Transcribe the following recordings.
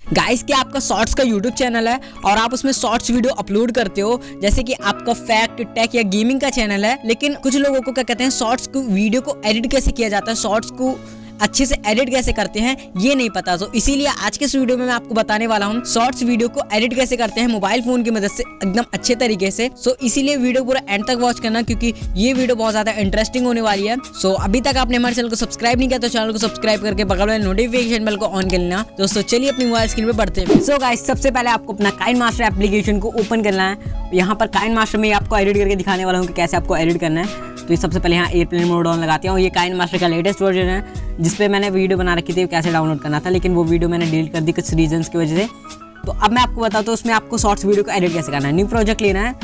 Guys क्या आपका shorts का यूट्यूब चैनल है और आप उसमें शॉर्ट्स वीडियो अपलोड करते हो, जैसे कि आपका फैक्ट टेक या गेमिंग का चैनल है, लेकिन कुछ लोगों को क्या कहते हैं शॉर्ट्स को वीडियो को एडिट कैसे किया जाता है, शॉर्ट्स को अच्छे से एडिट कैसे करते हैं ये नहीं पता। तो इसीलिए आज के इस वीडियो में मैं आपको बताने वाला हूँ शॉर्ट्स वीडियो को एडिट कैसे करते हैं मोबाइल फोन की मदद से एकदम अच्छे तरीके से। सो इसीलिए वीडियो पूरा एंड तक वॉच करना, क्योंकि ये वीडियो बहुत ज्यादा इंटरेस्टिंग होने वाली है। सो अभी तक आपने हमारे चैनल को सब्सक्राइब नहीं किया तो चैनल को सब्सक्राइब करके बगल वाले नोटिफिकेशन बेल को ऑन कर लेना। दोस्तों चलिए अपनी मोबाइल स्क्रीन पे बढ़ते हैं। सो गाइस सबसे पहले आपको अपना काइनमास्टर एप्लीकेशन को ओपन करना है। यहाँ पर काइनमास्टर में आपको एडिट करके दिखाने वाला हूँ कि कैसे आपको एडिट करना है। तो ये सबसे पहले यहाँ एयरप्लेन मोड ऑन लगाते हैं। ये काइनमास्टर का लेटेस्ट वर्जन है जिसपे मैंने वीडियो बना रखी थी कैसे डाउनलोड करना था, लेकिन वो वीडियो मैंने डिलीट कर दी कुछ रीजंस की वजह से। तो अब मैं आपको बताता हूँ उसमें आपको शॉर्ट्स वीडियो को एडिट कैसे करना है। न्यू प्रोजेक्ट लेना है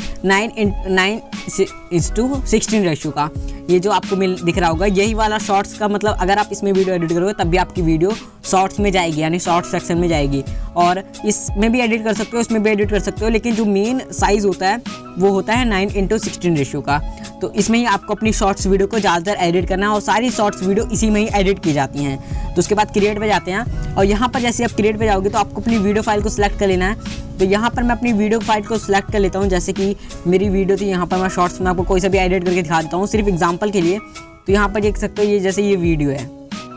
9:16 रेशियो का, ये जो आपको दिख रहा होगा यही वाला शॉर्ट्स का, मतलब अगर आप इसमें वीडियो एडिट करोगे तब भी आपकी वीडियो शॉर्ट्स में जाएगी, यानी शॉर्ट्स सेक्शन में जाएगी। और इसमें भी एडिट कर सकते हो, इसमें भी एडिट कर सकते हो, लेकिन जो मेन साइज़ होता है वो होता है 9:16 रेशियो का। तो इसमें ही आपको अपनी शॉर्ट्स वीडियो को ज़्यादातर एडिट करना है और सारी शॉर्ट्स वीडियो इसी में ही एडिट की जाती हैं। तो उसके बाद क्रिएट पे जाते हैं और यहाँ पर जैसे आप क्रिएट पे जाओगे तो आपको अपनी वीडियो फाइल को सिलेक्ट कर लेना है। तो यहाँ पर मैं अपनी वीडियो फाइल को सिलेक्ट कर लेता हूँ, जैसे कि मेरी वीडियो थी। यहाँ पर मैं शॉर्ट्स में आपको कोई सा भी एडिट करके दिखा देता हूँ सिर्फ एग्जाम्पल के लिए। तो यहाँ पर देख सकते हो ये जैसे ये वीडियो है।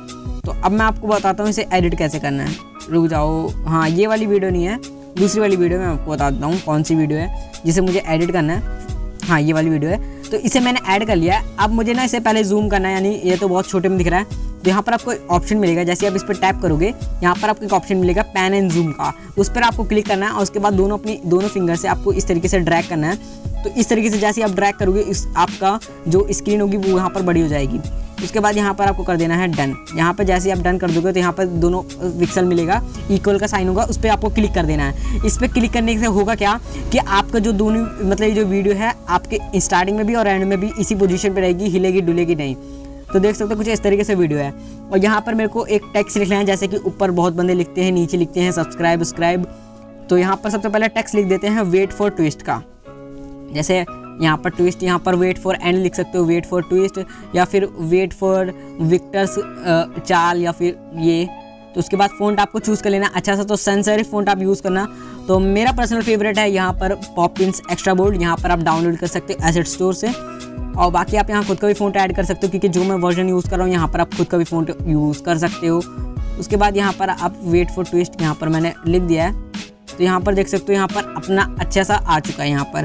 तो अब मैं आपको बताता हूँ इसे एडिट कैसे करना है। रुक जाओ, हाँ ये वाली वीडियो नहीं है, दूसरी वाली वीडियो मैं आपको बता देता हूँ कौन सी वीडियो है जिसे मुझे एडिट करना है। हाँ ये वाली वीडियो है। तो इसे मैंने ऐड कर लिया है। अब मुझे ना इसे पहले जूम करना है, यानी ये तो बहुत छोटे में दिख रहा है। तो यहाँ पर आपको ऑप्शन मिलेगा, जैसे आप इस पर टैप करोगे यहाँ पर आपको एक ऑप्शन मिलेगा पैन एंड जूम का, उस पर आपको क्लिक करना है और उसके बाद दोनों फिंगर से आपको इस तरीके से ड्रैग करना है। तो इस तरीके से जैसे आप ड्रैग करोगे इस आपका जो स्क्रीन होगी वो यहाँ पर बड़ी हो जाएगी। उसके बाद यहाँ पर आपको कर देना है डन। यहाँ पर जैसे आप डन कर दोगे तो यहाँ पर दोनों पिक्सल मिलेगा, इक्वल का साइन होगा, उस पर आपको क्लिक कर देना है। इस पर क्लिक करने से होगा क्या कि आपका जो दोनों मतलब ये जो वीडियो है आपके स्टार्टिंग में भी और एंड में भी इसी पोजीशन पे रहेगी, हिलेगी डुलेगी नहीं। तो देख सकते हो कुछ इस तरीके से वीडियो है। और यहाँ पर मेरे को एक टेक्स्ट लिखना है, जैसे कि ऊपर बहुत बंदे लिखते हैं, नीचे लिखते हैं सब्सक्राइब। तो यहाँ पर सबसे पहले टेक्स्ट लिख देते हैं वेट फॉर ट्विस्ट का, जैसे यहाँ पर ट्विस्ट, यहाँ पर वेट फॉर एंड लिख सकते हो, वेट फॉर ट्विस्ट, या फिर वेट फॉर विक्टर्स चाल, या फिर ये। तो उसके बाद फ़ॉन्ट आपको चूज़ कर लेना अच्छा सा, तो सैंस सेरिफ फ़ॉन्ट आप यूज़ करना। तो मेरा पर्सनल फेवरेट है यहाँ पर पॉपिंस एक्स्ट्रा बोल्ड, यहाँ पर आप डाउनलोड कर सकते हो एसेट स्टोर से। और बाकी आप यहाँ खुद का भी फ़ॉन्ट ऐड कर सकते हो, क्योंकि जो मैं वर्जन यूज़ कर रहा हूँ यहाँ पर आप खुद का भी फ़ॉन्ट यूज़ कर सकते हो। उसके बाद यहाँ पर आप वेट फॉर ट्विस्ट यहाँ पर मैंने लिख दिया है। तो यहाँ पर देख सकते हो यहाँ पर अपना अच्छा सा आ चुका है यहाँ पर।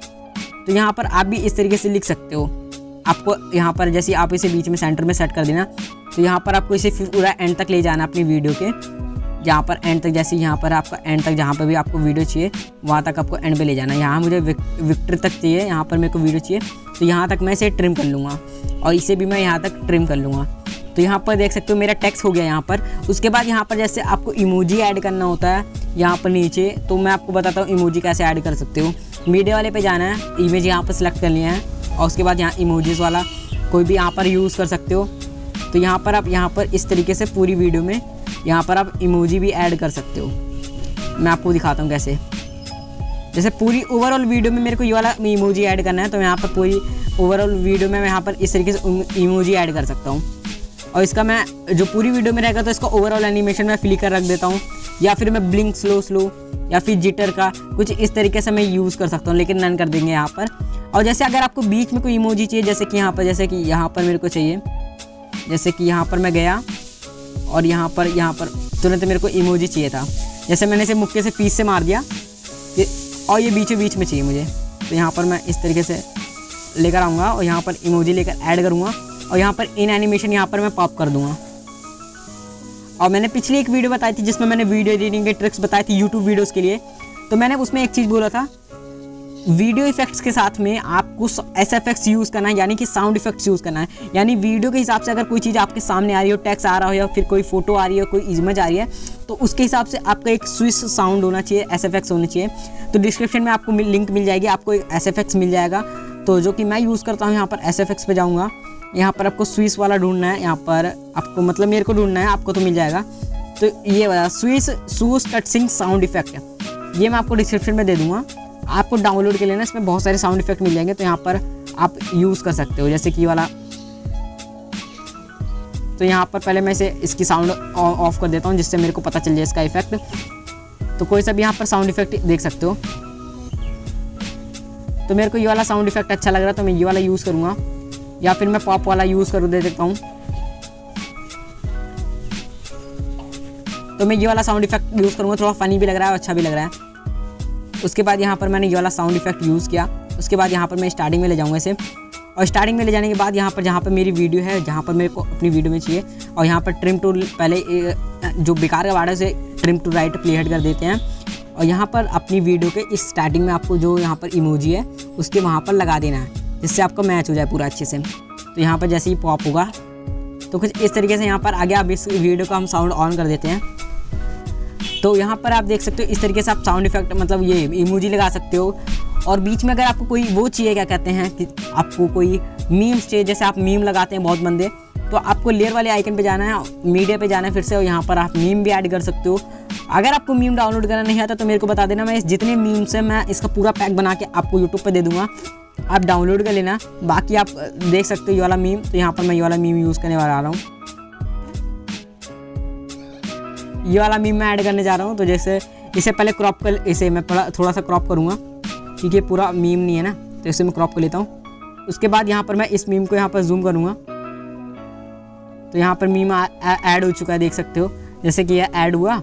तो यहाँ पर आप भी इस तरीके से लिख सकते हो। आपको यहाँ पर जैसे आप इसे बीच में सेंटर में सेट कर देना। तो यहाँ पर आपको इसे फिर पूरा एंड तक ले जाना अपनी वीडियो के, जहाँ पर एंड तक, जैसे यहाँ पर आपका एंड तक जहाँ पर भी आपको वीडियो चाहिए वहाँ तक आपको एंड पे ले जाना। यहाँ मुझे विक्टर तक चाहिए, यहाँ पर मेरे को वीडियो चाहिए, तो यहाँ तक मैं इसे ट्रिम कर लूँगा और इसे भी मैं यहाँ तक ट्रिम कर लूँगा। तो यहाँ पर देख सकते हो मेरा टेक्स्ट हो गया यहाँ पर। उसके बाद यहाँ पर जैसे आपको इमोजी ऐड करना होता है यहाँ पर नीचे, तो मैं आपको बताता हूँ इमोजी कैसे ऐड कर सकते हो। मीडिया वाले पे जाना है, इमेज यहाँ पर सिलेक्ट कर लिया है और उसके बाद यहाँ इमोजीज वाला कोई भी यहाँ पर यूज़ कर सकते हो। तो यहाँ पर आप यहाँ पर इस तरीके से पूरी वीडियो में यहाँ पर आप इमोजी भी ऐड कर सकते हो। मैं आपको दिखाता हूँ कैसे। जैसे पूरी ओवरऑल वीडियो में मेरे को ये वाला इमोजी ऐड करना है, तो यहाँ पर पूरी ओवरऑल वीडियो में मैं यहाँ पर इस तरीके से इमोजी ऐड कर सकता हूँ। और इसका मैं जो पूरी वीडियो में रहेगा तो इसका ओवरऑल एनिमेशन मैं फ्लिकर रख देता हूँ, या फिर मैं ब्लिंक स्लो या फिर जिटर का कुछ इस तरीके से मैं यूज़ कर सकता हूँ, लेकिन नन कर देंगे यहाँ पर। और जैसे अगर आपको बीच में कोई इमोजी चाहिए, जैसे कि यहाँ पर मेरे को चाहिए, जैसे कि यहाँ पर मैं गया और यहाँ पर तुरंत मेरे को इमोजी चाहिए था, जैसे मैंने इसे मुक्के से पीस से मार दिया और ये बीच में चाहिए मुझे। तो यहाँ पर मैं इस तरीके से लेकर आऊँगा और यहाँ पर इमोजी लेकर ऐड करूँगा और यहाँ पर इन एनिमेशन यहाँ पर मैं पॉप कर दूँगा। और मैंने पिछली एक वीडियो बताई थी जिसमें मैंने वीडियो एडिटिंग के ट्रिक्स बताए थे यूट्यूब वीडियोस के लिए। तो मैंने उसमें एक चीज़ बोला था, वीडियो इफेक्ट्स के साथ में आपको SFX यूज़ करना है, यानी कि साउंड इफेक्ट्स यूज़ करना है। यानी वीडियो के हिसाब से अगर कोई चीज़ आपके सामने आ रही हो, टेक्स्ट आ रहा हो या फिर कोई फोटो आ रही है, कोई इमेज आ रही है, तो उसके हिसाब से आपका एक स्विच साउंड होना चाहिए, SFX होना चाहिए। तो डिस्क्रिप्शन में आपको लिंक मिल जाएगी, आपको एक SFX मिल जाएगा। तो जो कि मैं यूज़ करता हूँ, यहाँ पर SFX पे जाऊँगा, यहाँ पर आपको स्विच वाला ढूंढना है, यहाँ पर आपको मतलब मेरे को ढूंढना है, आपको तो मिल जाएगा। तो ये वाला switch cutting sound effect है, ये मैं आपको डिस्क्रिप्शन में दे दूँगा, आपको डाउनलोड कर लेना। इसमें बहुत सारे साउंड इफेक्ट मिल जाएंगे, तो यहाँ पर आप यूज़ कर सकते हो, जैसे कि वाला। तो यहाँ पर पहले मैं इसकी साउंड ऑफ कर देता हूँ जिससे मेरे को पता चल जाए इसका इफेक्ट। तो कोई सा भी यहाँ पर साउंड इफेक्ट देख सकते हो। तो मेरे को ये वाला साउंड इफेक्ट अच्छा लग रहा है तो मैं ये वाला यूज़ करूँगा, या फिर मैं पॉप वाला यूज़ करूँ दे देता हूँ। तो मैं ये वाला साउंड इफेक्ट यूज़ करूँगा, थोड़ा फनी भी लग रहा है और अच्छा भी लग रहा है। उसके बाद यहाँ पर मैंने ये वाला साउंड इफेक्ट यूज़ किया। उसके बाद यहाँ पर मैं स्टार्टिंग में ले जाऊँगा इसे, और स्टार्टिंग में ले जाने के बाद यहाँ पर जहाँ पर मेरी वीडियो है, जहाँ पर मेरे को अपनी वीडियो में चाहिए, और यहाँ पर ट्रिम टू पहले जो बेकार का वाड़ा है उसे trim to right play head कर देते हैं, और यहाँ पर अपनी वीडियो के इस स्टार्टिंग में आपको जो यहाँ पर इमोजी है उसके वहाँ पर लगा देना है, जिससे आपका मैच हो जाए पूरा अच्छे से। तो यहाँ पर जैसे ही पॉप होगा तो कुछ इस तरीके से यहाँ पर आगे आप इस वीडियो का हम साउंड ऑन कर देते हैं। तो यहाँ पर आप देख सकते हो इस तरीके से आप साउंड इफेक्ट मतलब ये इमोजी लगा सकते हो। और बीच में अगर आपको कोई वो चाहिए, क्या कहते हैं कि आपको कोई मीम्स चाहिए, जैसे आप मीम लगाते हैं बहुत बंदे, तो आपको लेयर वाले आइकन पे जाना है, मीडिया पे जाना है फिर से, और यहाँ पर आप मीम भी ऐड कर सकते हो। अगर आपको मीम डाउनलोड करना नहीं आता तो मेरे को बता देना, मैं जितने मीम्स हैं मैं इसका पूरा पैक बना के आपको यूट्यूब पर दे दूँगा, आप डाउनलोड कर लेना। बाकी आप देख सकते हो ये वाला मीम, तो यहाँ पर मैं ये वाला मीम यूज़ करने वाला हूँ। ये वाला मीम मैं ऐड करने जा रहा हूँ। तो जैसे इसे पहले क्रॉप कर, इसे मैं थोड़ा सा क्रॉप करूँगा क्योंकि पूरा मीम नहीं है ना, तो इसे मैं क्रॉप कर लेता हूँ। उसके बाद यहाँ पर मैं इस मीम को यहाँ पर जूम करूँगा, तो यहाँ पर मीम ऐड हो चुका है, देख सकते हो जैसे कि यह ऐड हुआ।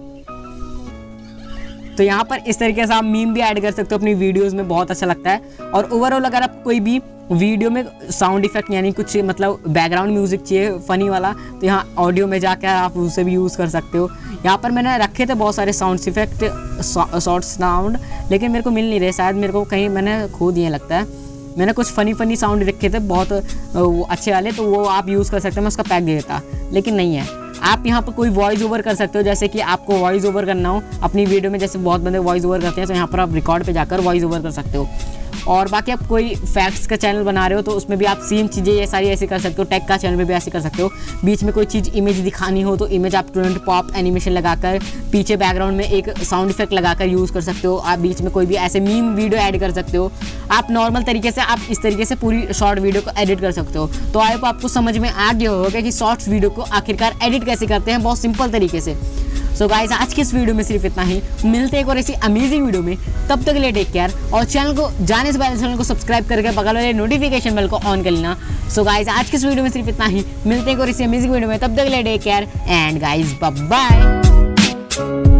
तो यहाँ पर इस तरीके से आप मीम भी ऐड कर सकते हो अपनी वीडियोस में, बहुत अच्छा लगता है। और ओवरऑल अगर आप कोई भी वीडियो में साउंड इफेक्ट यानी कुछ मतलब बैकग्राउंड म्यूजिक चाहिए फनी वाला, तो यहाँ ऑडियो में जाकर आप उसे भी यूज़ कर सकते हो। यहाँ पर मैंने रखे थे बहुत सारे साउंड इफेक्ट, शॉर्ट साउंड, लेकिन मेरे को मिल नहीं रहे, शायद मेरे को कहीं मैंने खो दिए लगता है। मैंने कुछ फ़नी साउंड रखे थे बहुत अच्छे वाले, तो वो आप यूज़ कर सकते हैं, मैं उसका पैक दे देता, लेकिन नहीं है। आप यहाँ पर कोई वॉइस ओवर कर सकते हो, जैसे कि आपको वॉइस ओवर करना हो अपनी वीडियो में, जैसे बहुत बंदे वॉइस ओवर करते हैं, तो यहाँ पर आप रिकॉर्ड पे जाकर वॉइस ओवर कर सकते हो। और बाकी आप कोई फैक्ट्स का चैनल बना रहे हो तो उसमें भी आप सेम चीज़ें ये सारी ऐसे कर सकते हो। टेक का चैनल में भी ऐसे कर सकते हो। बीच में कोई चीज़ इमेज दिखानी हो तो इमेज आप तुरंत पॉप एनिमेशन लगाकर पीछे बैकग्राउंड में एक साउंड इफेक्ट लगाकर यूज़ कर सकते हो। आप बीच में कोई भी ऐसे मीम वीडियो ऐड कर सकते हो। आप नॉर्मल तरीके से आप इस तरीके से पूरी शॉर्ट वीडियो को एडिट कर सकते हो। तो आई होप आपको समझ में आ गया होगा कि शॉर्ट्स वीडियो को आखिरकार एडिट कैसे करते हैं, बहुत सिंपल तरीके से। सो गाइस, आज की इस वीडियो में सिर्फ इतना ही। मिलते हैं एक और ऐसी अमेजिंग वीडियो में, तब तक के लिए टेक केयर। और चैनल को जाने से पहले चैनल को सब्सक्राइब करके बगल वाले नोटिफिकेशन बेल को ऑन कर लेना। सो गाइस, आज की इस वीडियो में सिर्फ इतना ही। मिलते हैं एक और ऐसी अमेजिंग वीडियो में, तब तक के लिए take care and guys bye bye.